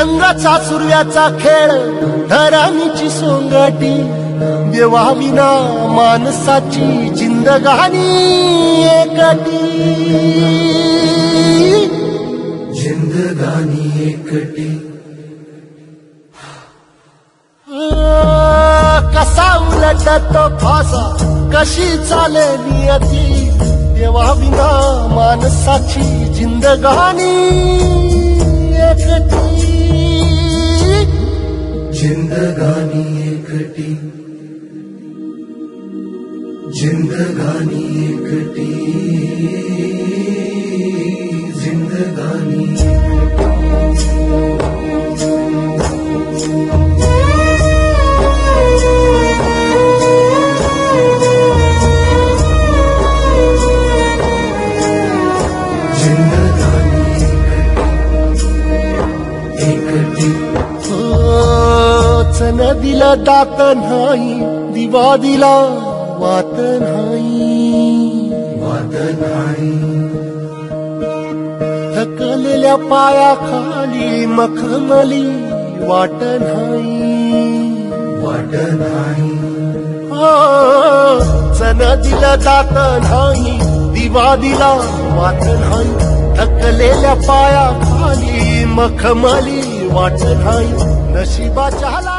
जंगाचा सुरव्याचा खेळ धरणीची सोंगटी देवा विना माणसाची जिंदगानी एकटी जिंदगानी एकटी कसा उलटतो फासा कशी चाले नियती देवा विना माणसाची जिंदगानी एकटी जिंदगानी एकटी जिंदगानी एकटी जिंदगानी नदीला दात नाही दिवा दिला वात नाही थकलेल्या पायाखाली मखमली वाट नाही नदीला दात नाही दिवा दिला वात नाही थकलेल्या पायाखाली मखमली वाट नाही नशिबाच्या